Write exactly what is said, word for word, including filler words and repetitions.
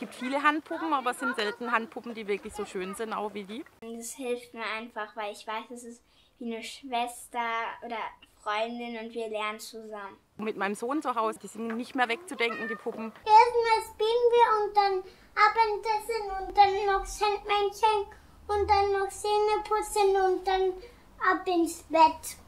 gibt viele Handpuppen, aber es sind selten Handpuppen, die wirklich so schön sind, auch wie die. Das hilft mir einfach, weil ich weiß, es ist wie eine Schwester oder Freundin und wir lernen zusammen. Mit meinem Sohn zu Hause, die sind nicht mehr wegzudenken, die Puppen. Erstmal spielen wir und dann Abendessen und dann noch Sandmännchen und dann noch Zähne putzen und dann ab ins Bett.